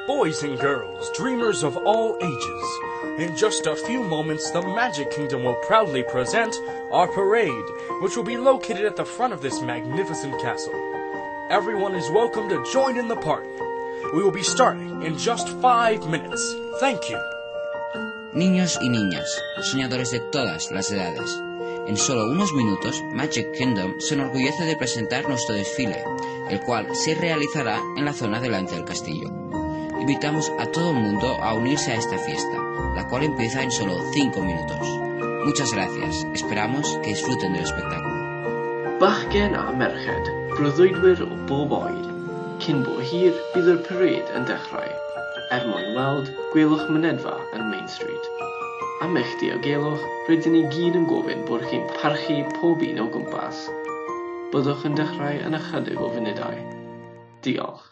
Boys and girls, dreamers of all ages, in just a few moments the Magic Kingdom will proudly present our parade, which will be located at the front of this magnificent castle. Everyone is welcome to join in the party. We will be starting in just 5 minutes. Thank you. Niños y niñas, soñadores de todas las edades. En solo unos minutos, Magic Kingdom se enorgullece de presentar nuestro desfile, el cual se realizará en la zona delante del castillo. Invitamos a todo el mundo a unirse a esta fiesta, la cual empieza en solo 5 minutos. Muchas gracias, esperamos que disfruten del espectáculo. Bachgen a merched, breuddwydwyr o bob oed. Cyn bo hir bydd y parade yn dechrau. Mwyn weld, gwelwch mynedfa yn Main Street. Am eich diogelwch, rydyn ni gyd yn gofyn bod chi'n parchu pob un o gwmpas. Byddwch yn dechrau yn ychydig o funudau. Diolch.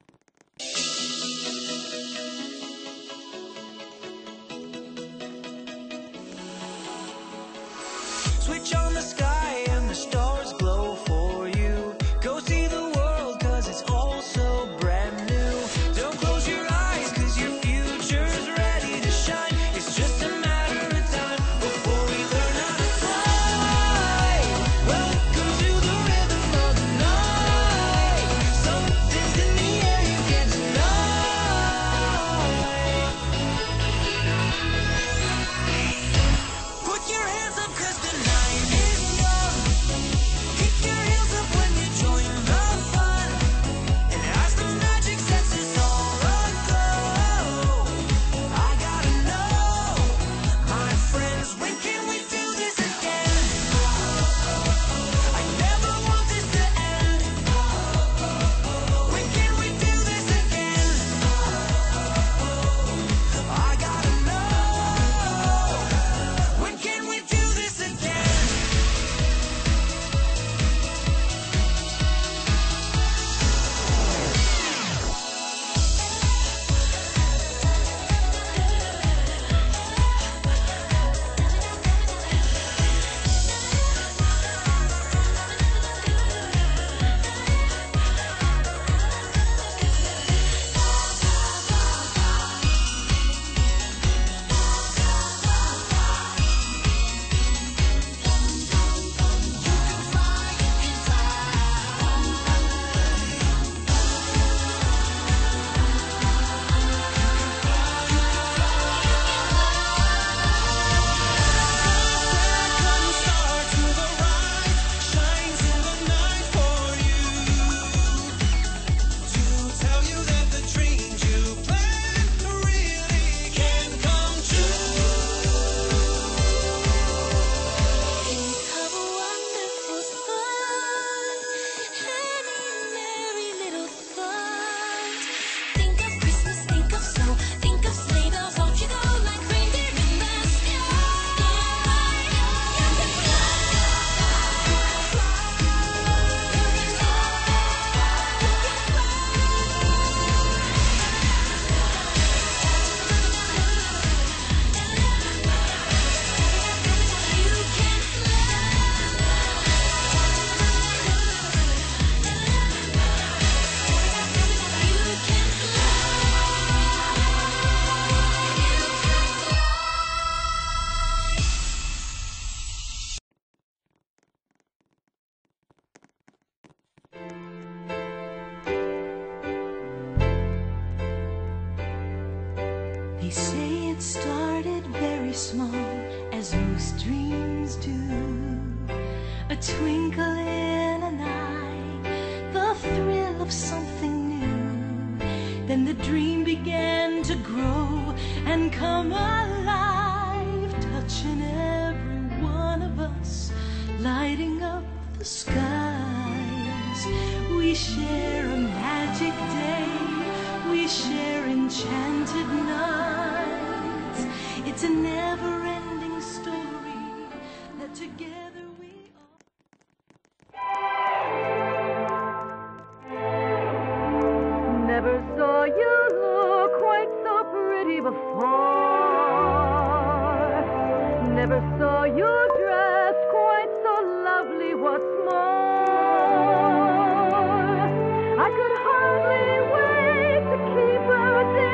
Switch on the sky and the stars glow for you. Go see the world cause it's all so brand new. Don't close your eyes cause your future's ready to shine. It's just a matter of time before we learn how to fly. Welcome to the rhythm of the night. Something's in the air you can't deny. Put your hands up cause the night is young. Kick your heels up when you join the fun. And as the magic sets us all aglow, I gotta know, my friends, when can we do this again? I never want this to end. When can we do this again? I gotta know, when can we do this again? They say it started very small, as most dreams do. A twinkle in an eye, the thrill of something new. Then the dream began to grow and come alive, touching every one of us, lighting up the skies. We share a magic day, we share enchanted nights. It's a never-ending story that together we all. Never saw you look quite so pretty before. Never saw you dressed quite so lovely. What's more, I could hardly wait to keep her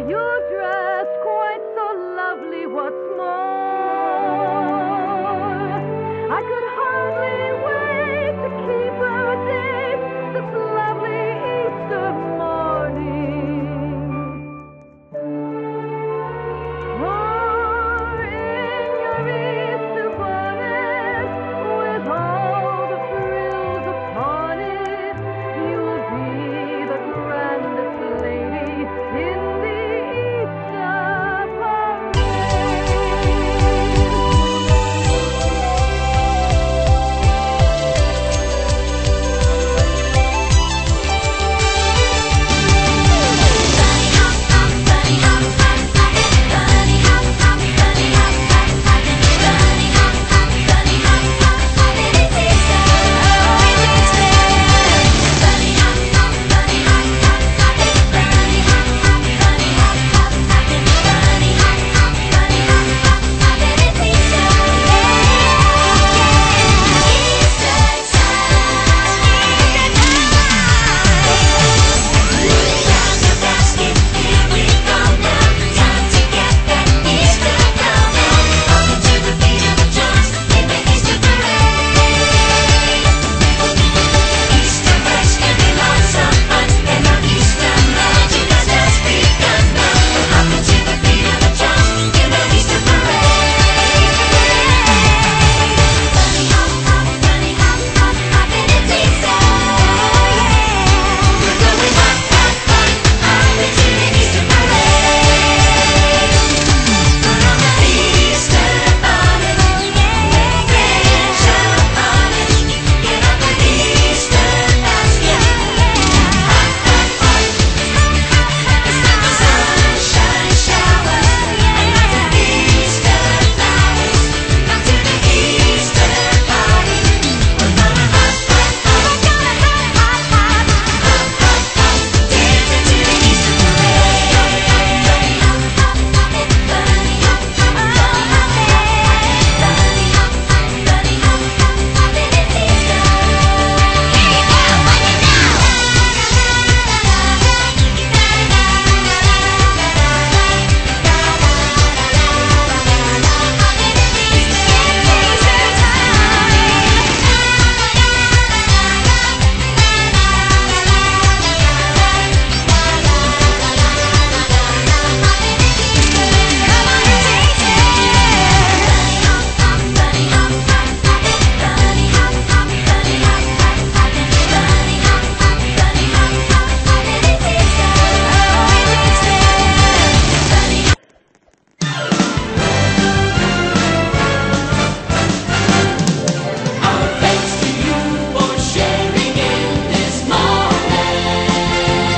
you